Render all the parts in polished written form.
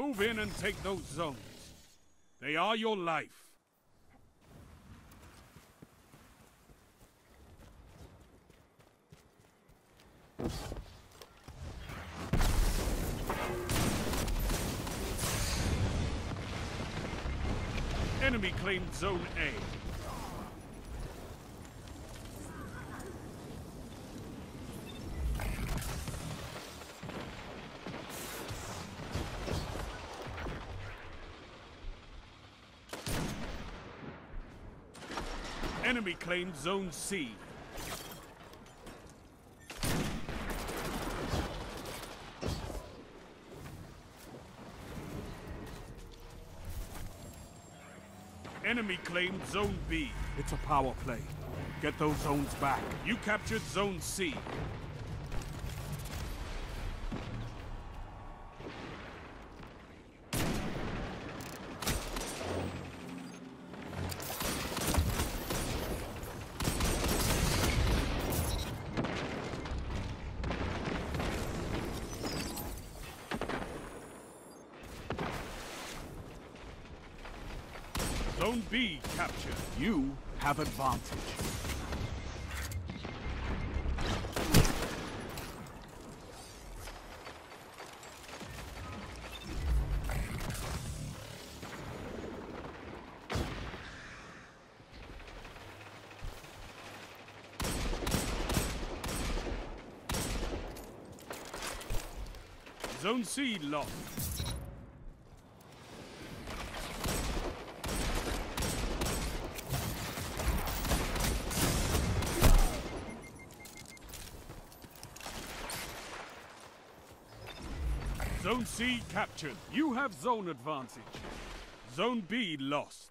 Move in and take those zones. They are your life. Enemy claimed Zone A. Enemy claimed Zone C. Enemy claimed Zone B. It's a power play. Get those zones back. You captured Zone C. Zone B captured. You have advantage. Zone C lost. Zone C captured. You have zone advantage. Zone B lost.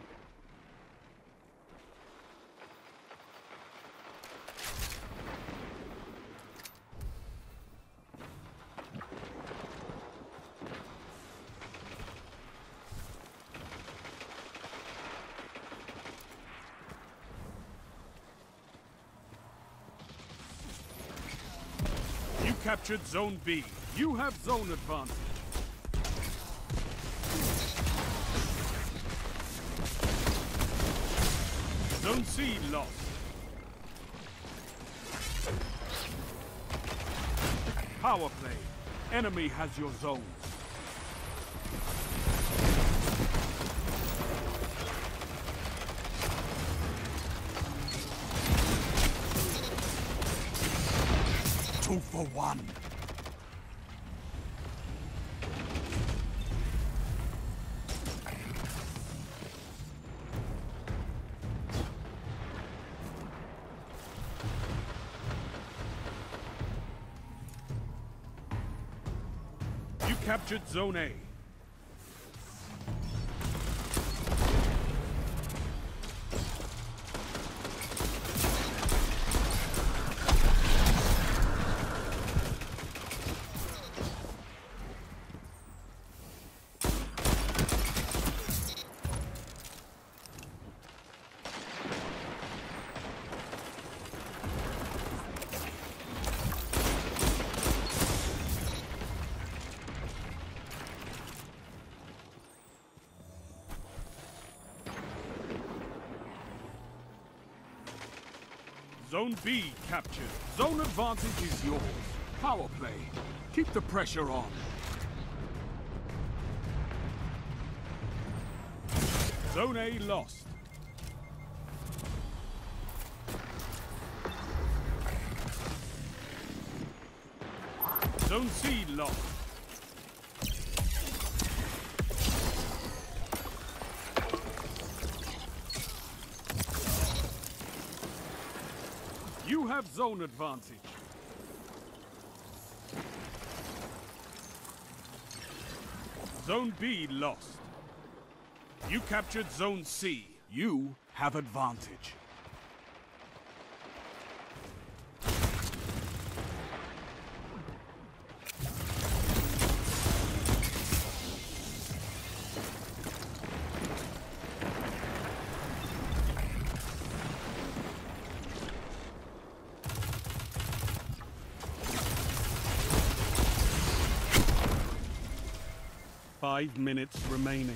You captured Zone B. You have zone advantage. Zone C lost. Power play. Enemy has your zones. Two for one. You captured Zone A. Zone B captured. Zone advantage is yours. Power play. Keep the pressure on. Zone A lost. Zone C lost. You have zone advantage. Zone B lost. You captured Zone C. You have advantage. 5 minutes remaining.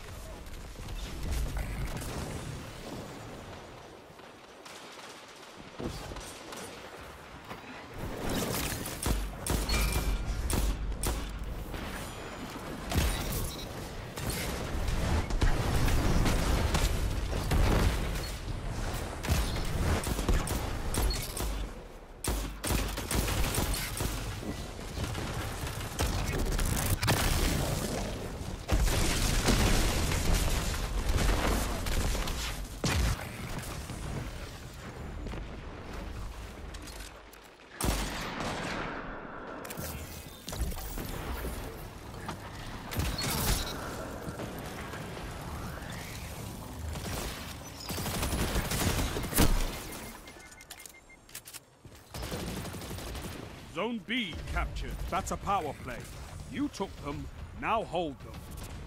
Zone B captured. That's a power play. You took them, now hold them.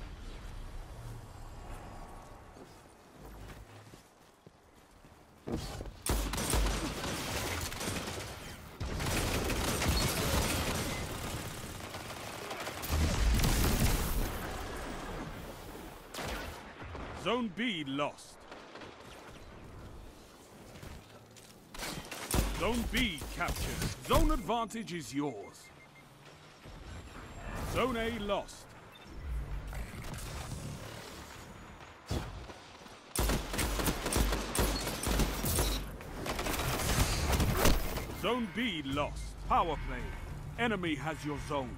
Zone B lost. Zone B captured. Zone advantage is yours. Zone A lost. Zone B lost. Power play. Enemy has your zones.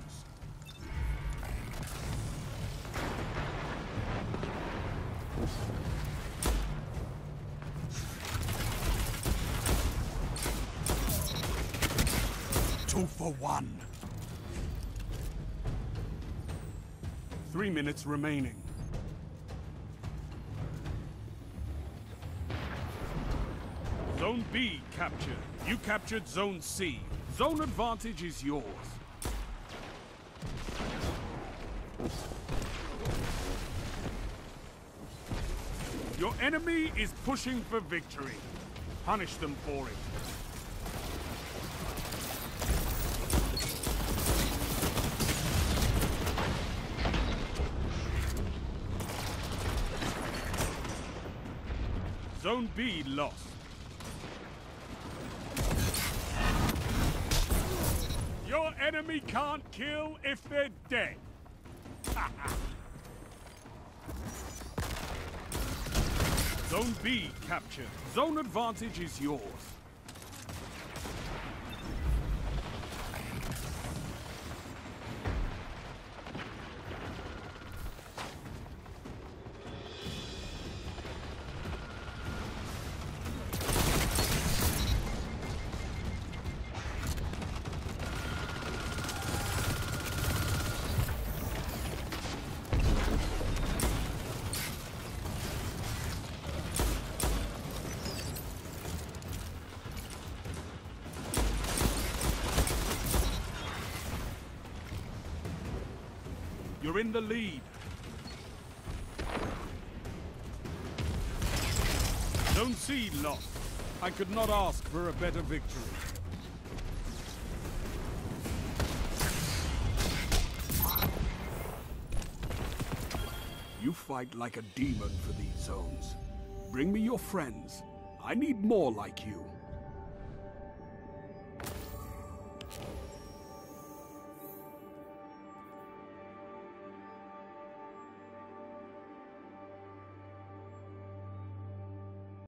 Two for one. 3 minutes remaining. Zone B captured. You captured Zone C. Zone advantage is yours. Your enemy is pushing for victory. Punish them for it. Zone B lost. Your enemy can't kill if they're dead. Zone B captured. Zone advantage is yours. You're in the lead. Zone C lost. I could not ask for a better victory. You fight like a demon for these zones. Bring me your friends. I need more like you.